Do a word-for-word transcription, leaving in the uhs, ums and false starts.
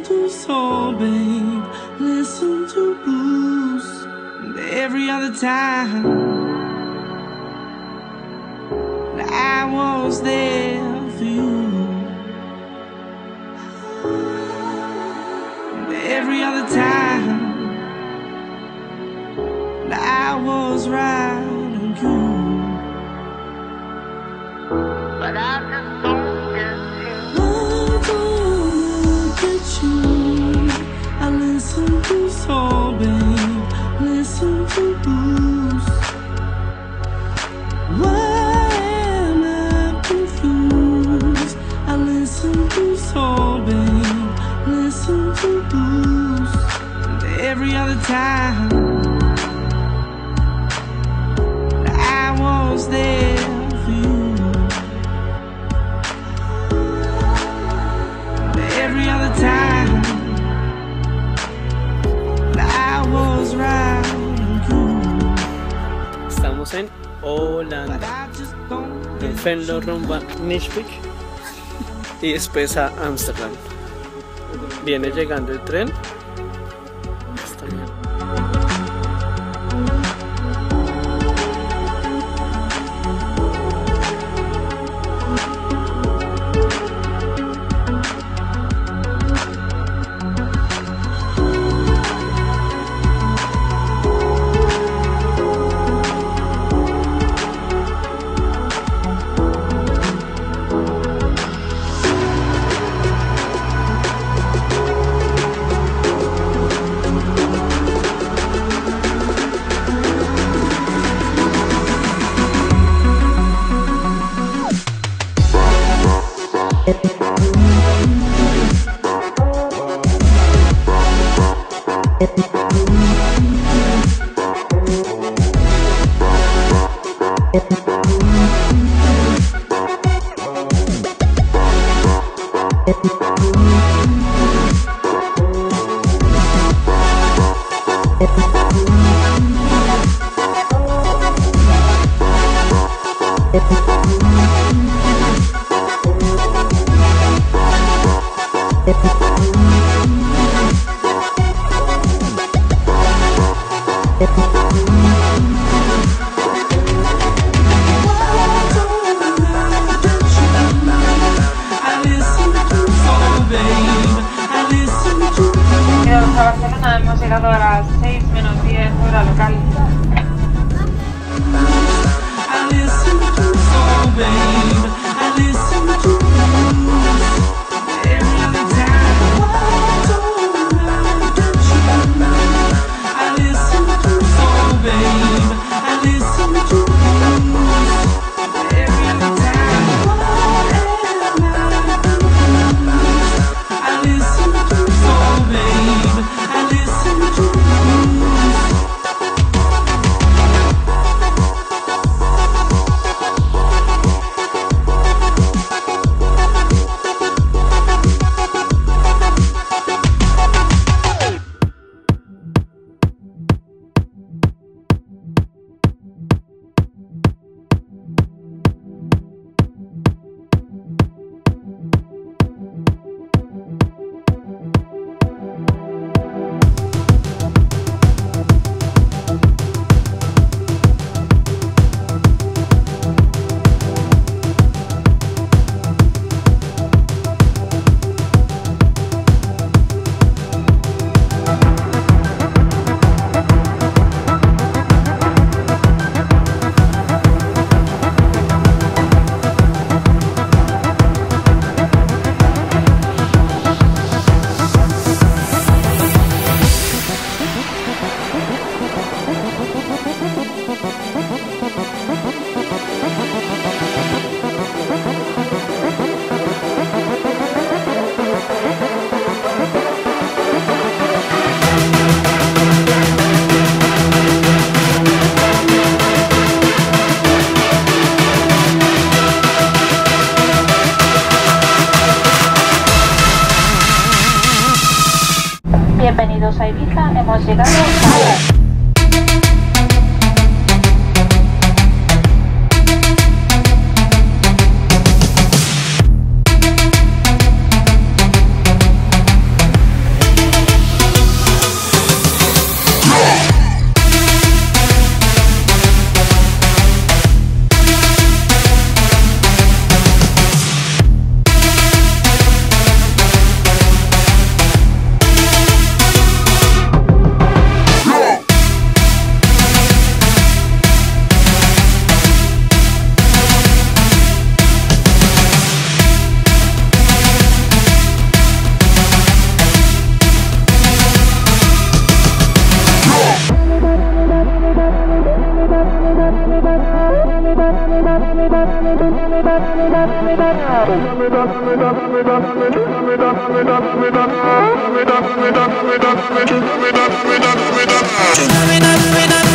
to soul, babe. Listen to blues. And every other time I was there for you. And every other time I was right on cue. But I just don't get you. I don't get you. I listen to soul, babe. Listen to blues. Why am I confused? I listen to soul, babe. Listen to blues. And every other time I was there for you. And every other time I was right on cue. Estamos en Holanda, en Venlo rumbo a Nijmegen y después a Ámsterdam. Viene llegando el tren. Está bien. A Barcelona hemos llegado a las seis menos diez hora local. Bienvenidos a Ibiza, hemos llegado a... Give me that,